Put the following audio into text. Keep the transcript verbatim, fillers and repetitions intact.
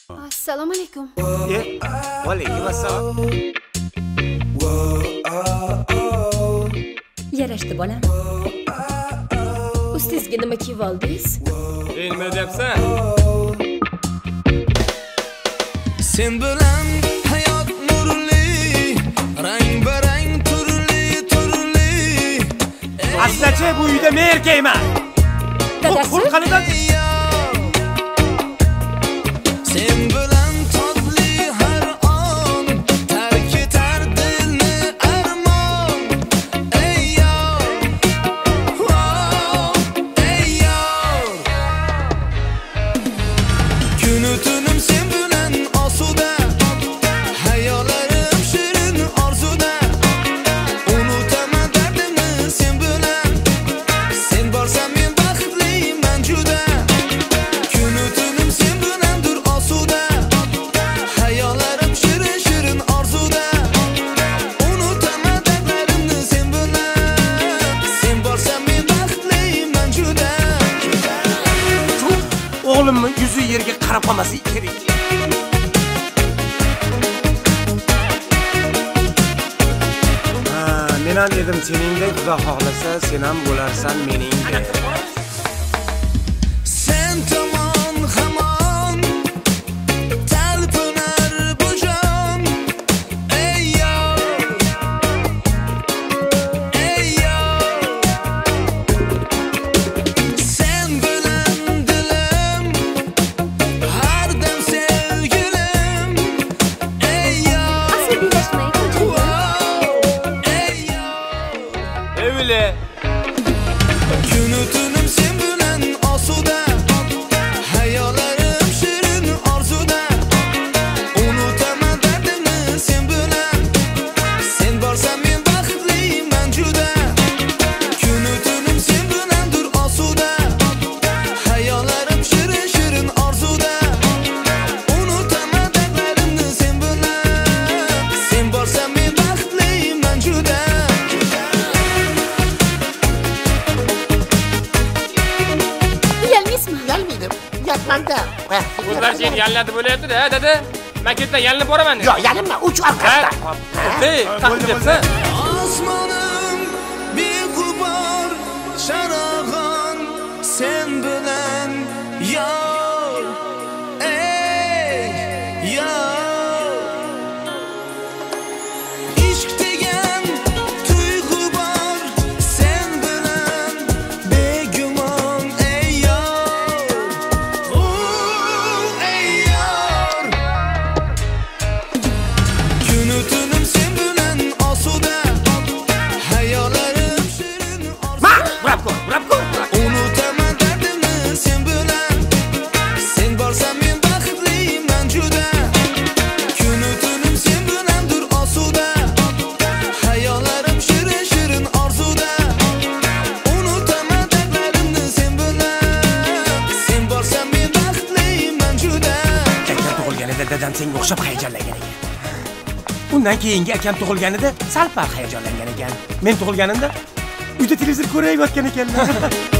Assalomu alaykum. E, va alaykum assalom. Yarashdi bolam. Ustizga nima kiyib oldingiz? E, nima deyapsan? Sen bilan hayot nurli, rang-barang turli turli. Aslachi, bu uyda men erkakman. Dadasi. Qo'rqqanidan Sen bilan totli har on, tark etar dilni armon. Ey yor, ey yor. Kunu tunim sen bilan osuda, hayollarim shirin orzuda. Unutaman dardimni sen bilan, sen borsan men baxtliman juda. Kunu tunim sen bilandir osuda, hayollarim shirin shirin orzuda. Unutaman dardlarimni sen bilan, sen borsan men baxtliman juda. o'g'limni yuzi yerga qarab qolmasi kerak. Ha, men ham dedim, seningdek Xudo xohlasa, sen ham bo'larsan meningdek. Sen tomon hamon talpinar bu jon. Ey yor, ey yor. Sen bilan dilim har dam sevgilim. Ey yor, Asabiylashmang, xo'jayin. ey yor. Evli. Kunu tunim sen bilan osuda, hayollarim shirin orzuda. Unutaman dardimni sen bilan, sen borsan men baxtliman juda. Kunu tunim sen bilandir osuda, hayollarim shirin shirin orzuda. Unutaman dardlarimni sen bilan, sen borsan men baxtliman juda. Uyalmaysizmi? Uyalmaydim. Uyatmanda. O'zlar seni yallatib bo'layapti-da, dada. Men ketdan yalinib boraman. Yo'q, yalinma, uch orqasidan. Ey, taqdimsan. Osmonim beg'ubor charog'on sen bilan yor. Ey yor. Ishq degan tuyg'u bor sen bilan begumon. Ey yor. Oh, ey yor. Kunu tunim sen bilan osuda, hayollarim shirin orzuda. Burab ko'r, burab ko'r. Unutaman dardimni sen bilan, sen borsan men baxtliman juda. Kunu tunim sen bilandir osuda, hayollarim shirin shirin orzuda. Unutaman dardlarimni sen bilan, sen borsan men baxtliman juda. Akam tug'ilganida dadam senga o'xshab hayajonlangan ekan. Undan keyingi akam tug'ilganida sal pal hayajonlangan ekan. Men tug'ilganimda uyda televizor ko'rayotgan ekanlar.